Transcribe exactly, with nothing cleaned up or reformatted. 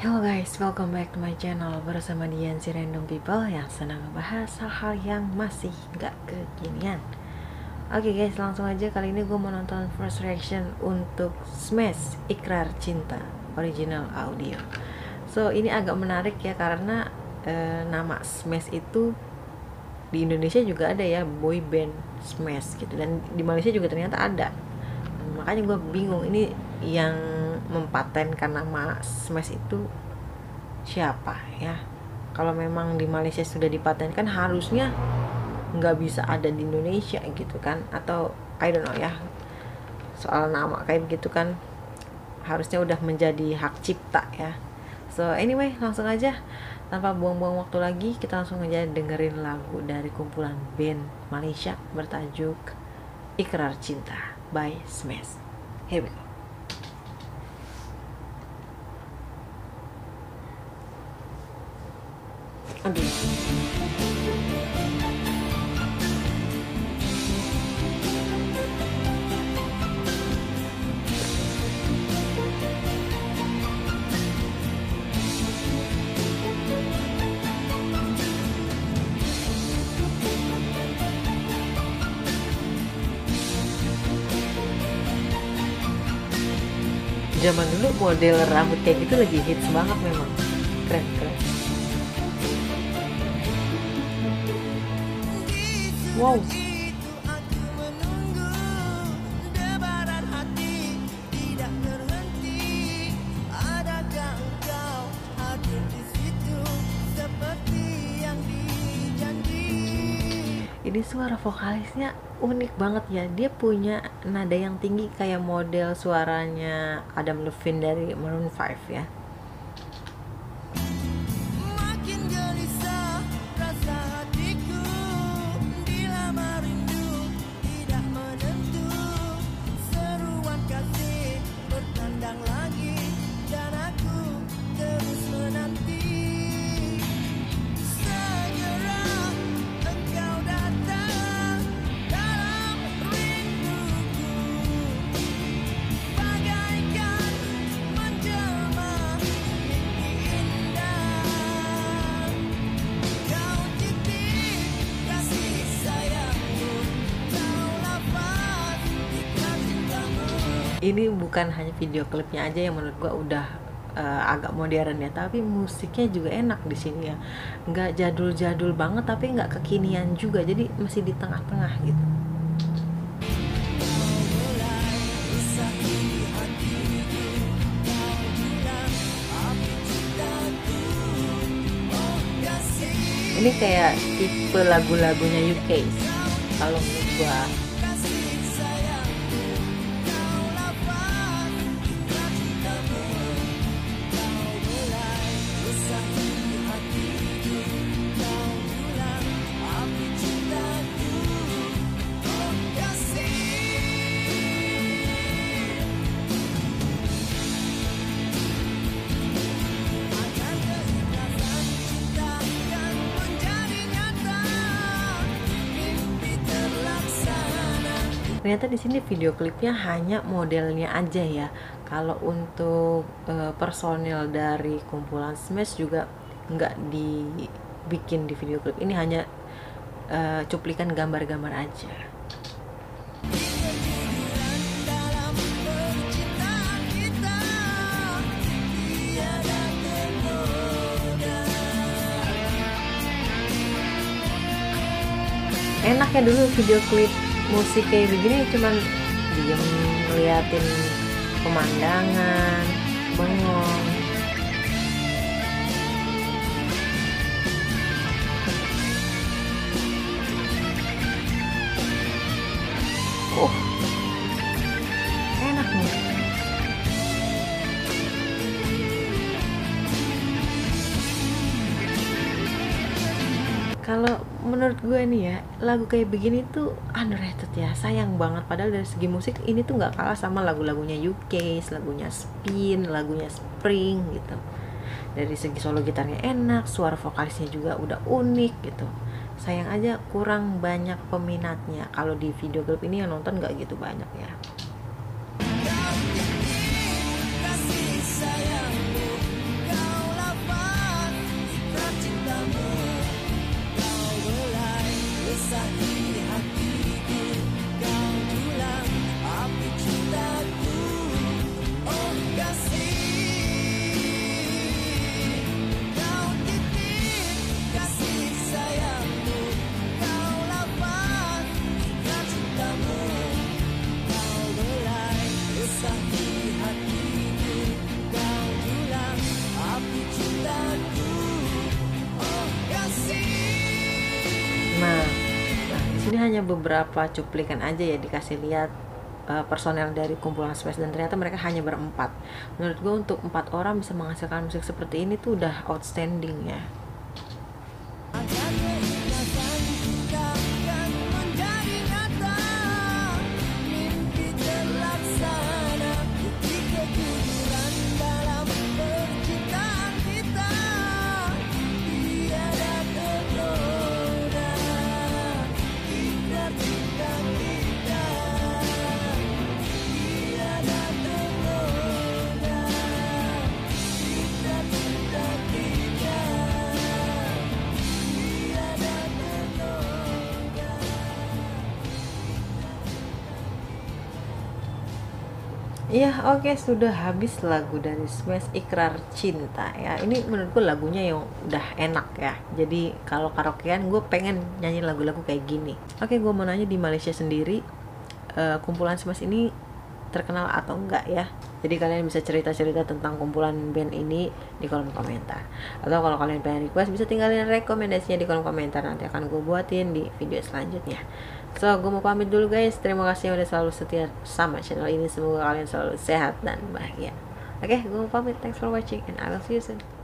Hello guys, welcome back to my channel bersama Dian si Random People yang senang ngebahas hal-hal yang masih gak kekinian. Oke okay guys, langsung aja kali ini gue mau nonton first reaction untuk Smash Ikrar Cinta original audio. So ini agak menarik ya karena eh, nama Smash itu di Indonesia juga ada ya, boy band Smash gitu, dan di Malaysia juga ternyata ada. Makanya gue bingung ini yang mempatenkan nama Smash itu siapa ya. Kalau memang di Malaysia sudah dipatenkan, harusnya nggak bisa ada di Indonesia gitu kan, atau I don't know ya, soal nama kayak gitu kan harusnya udah menjadi hak cipta ya. So anyway, langsung aja tanpa buang-buang waktu lagi, kita langsung aja dengerin lagu dari kumpulan band Malaysia bertajuk Ikrar Cinta by Smash. Here we go. Aduh. Zaman dulu model rambut kayak gitu lagi hits banget memang. Keren, keren. Wow. Ini suara vokalisnya unik banget ya. Dia punya nada yang tinggi kayak model suaranya Adam Levine dari Maroon five ya. Ini bukan hanya video klipnya aja yang menurut gua udah uh, agak modern ya, tapi musiknya juga enak di sini ya. Nggak jadul-jadul banget tapi nggak kekinian juga, jadi masih di tengah-tengah gitu. Ini kayak tipe lagu-lagunya U K kalau menurut gua. Ternyata di sini video klipnya hanya modelnya aja ya. Kalau untuk uh, personil dari kumpulan Smash juga nggak dibikin di video klip ini, hanya uh, cuplikan gambar-gambar aja. Enak ya dulu video klip musik kayak begini, cuman diem ngeliatin pemandangan, bengong. Oh, enak nih. Kalau menurut gue nih ya, lagu kayak begini tuh underrated ya, sayang banget. Padahal dari segi musik ini tuh nggak kalah sama lagu-lagunya U K, lagunya Spin, lagunya Spring gitu. Dari segi solo gitarnya enak, suara vokalisnya juga udah unik gitu. Sayang aja kurang banyak peminatnya. Kalau di video klip ini yang nonton nggak gitu banyak ya. Kasih sayangmu, kau hanya beberapa cuplikan aja ya, dikasih lihat uh, personel dari kumpulan Smash, dan ternyata mereka hanya berempat. Menurut gue untuk empat orang bisa menghasilkan musik seperti ini tuh udah outstanding ya. Iya, oke, sudah habis lagu dari Smash, Ikrar Cinta ya. Ini menurutku lagunya yang udah enak ya. Jadi kalau karaokean gue pengen nyanyi lagu-lagu kayak gini. Oke, gue mau nanya, di Malaysia sendiri uh, kumpulan Smash ini terkenal atau enggak ya? Jadi kalian bisa cerita-cerita tentang kumpulan band ini di kolom komentar. Atau kalau kalian pengen request, bisa tinggalin rekomendasinya di kolom komentar. Nanti akan gue buatin di video selanjutnya. So, gue mau pamit dulu guys. Terima kasih yang udah selalu setia sama channel ini. Semoga kalian selalu sehat dan bahagia. Oke, okay, gue mau pamit. Thanks for watching and I will see you soon.